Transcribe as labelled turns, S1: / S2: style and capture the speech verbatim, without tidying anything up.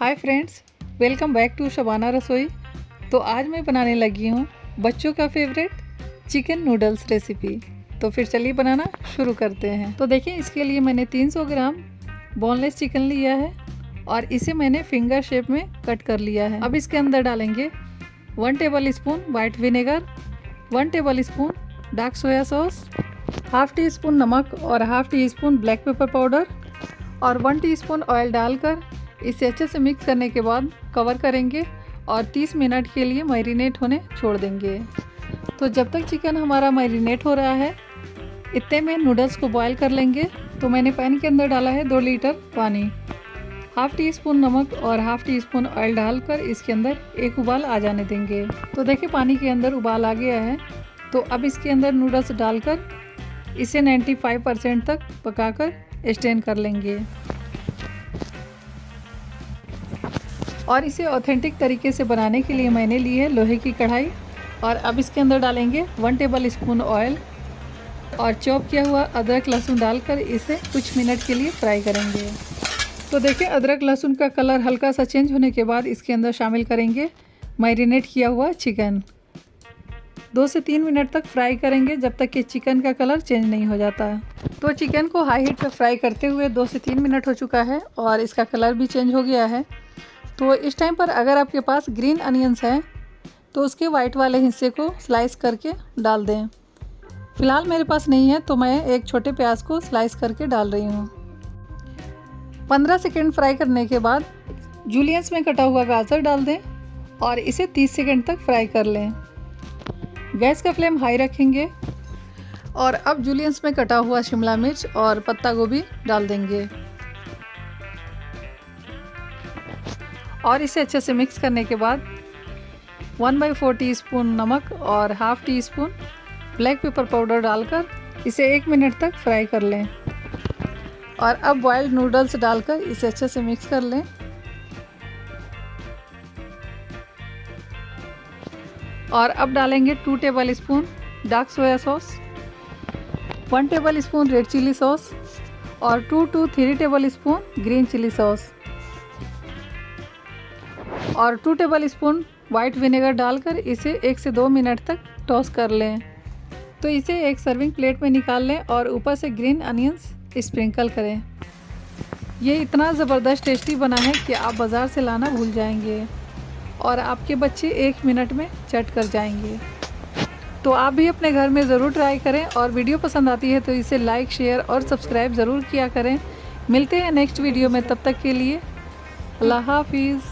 S1: Hi friends, welcome back to Shabana Rasoi. तो आज मैं बनाने लगी हूँ बच्चों का फेवरेट चिकन नूडल्स रेसिपी। तो फिर चलिए बनाना शुरू करते हैं। तो देखिए, इसके लिए मैंने तीन सौ ग्राम बोनलेस चिकन लिया है और इसे मैंने फिंगर शेप में कट कर लिया है। अब इसके अंदर डालेंगे one tablespoon white vinegar, one tablespoon dark soya sauce, half teaspoon नमक और half teaspoon black pepper powder और वन टीस्पून ऑयल डालकर इसे अच्छे से मिक्स करने के बाद कवर करेंगे और तीस मिनट के लिए मैरिनेट होने छोड़ देंगे। तो जब तक चिकन हमारा मैरिनेट हो रहा है, इतने में नूडल्स को बॉईल कर लेंगे। तो मैंने पैन के अंदर डाला है दो लीटर पानी, हाफ टी स्पून नमक और हाफ टी स्पून ऑयल डालकर इसके अंदर एक उबाल आ जाने देंगे। तो देखिए, पानी के अंदर उबाल आ गया है। तो अब इसके अंदर नूडल्स डालकर इसे पचानवे परसेंट तक पकाकर स्टेन कर लेंगे और इसे ऑथेंटिक तरीके से बनाने के लिए मैंने ली है लोहे की कढ़ाई। और अब इसके अंदर डालेंगे वन टेबल स्पून ऑयल और चॉप किया हुआ अदरक लहसुन डालकर इसे कुछ मिनट के लिए फ्राई करेंगे। तो देखिए, अदरक लहसुन का कलर हल्का सा चेंज होने के बाद इसके अंदर शामिल करेंगे मैरिनेट किया हुआ चिकन। दो से तीन मिनट तक फ्राई करेंगे जब तक कि चिकन का कलर चेंज नहीं हो जाता। तो चिकन को हाई हीट पर फ्राई करते हुए दो से तीन मिनट हो चुका है और इसका कलर भी चेंज हो गया है। तो इस टाइम पर अगर आपके पास ग्रीन अनियंस हैं तो उसके वाइट वाले हिस्से को स्लाइस करके डाल दें। फ़िलहाल मेरे पास नहीं है तो मैं एक छोटे प्याज को स्लाइस करके डाल रही हूँ। पंद्रह सेकंड फ्राई करने के बाद जूलियंस में कटा हुआ गाजर डाल दें और इसे तीस सेकंड तक फ्राई कर लें। गैस का फ्लेम हाई रखेंगे और अब जूलियंस में कटा हुआ शिमला मिर्च और पत्ता गोभी डाल देंगे और इसे अच्छे से मिक्स करने के बाद one by four teaspoon नमक और half teaspoon black pepper powder डालकर इसे एक मिनट तक फ्राई कर लें और अब बॉइल्ड नूडल्स डालकर इसे अच्छे से मिक्स कर लें। और अब डालेंगे two tablespoon dark soya sauce, one tablespoon red chilli sauce और two to three tablespoon green chilli sauce और two tablespoon white vinegar डालकर इसे एक से दो मिनट तक टॉस कर लें। तो इसे एक सर्विंग प्लेट में निकाल लें और ऊपर से ग्रीन अनियंस स्प्रिंकल करें। ये इतना ज़बरदस्त टेस्टी बना है कि आप बाज़ार से लाना भूल जाएंगे और आपके बच्चे एक मिनट में चट कर जाएंगे। तो आप भी अपने घर में ज़रूर ट्राई करें और वीडियो पसंद आती है तो इसे लाइक, शेयर और सब्सक्राइब ज़रूर किया करें। मिलते हैं नेक्स्ट वीडियो में, तब तक के लिए अल्लाह हाफिज़।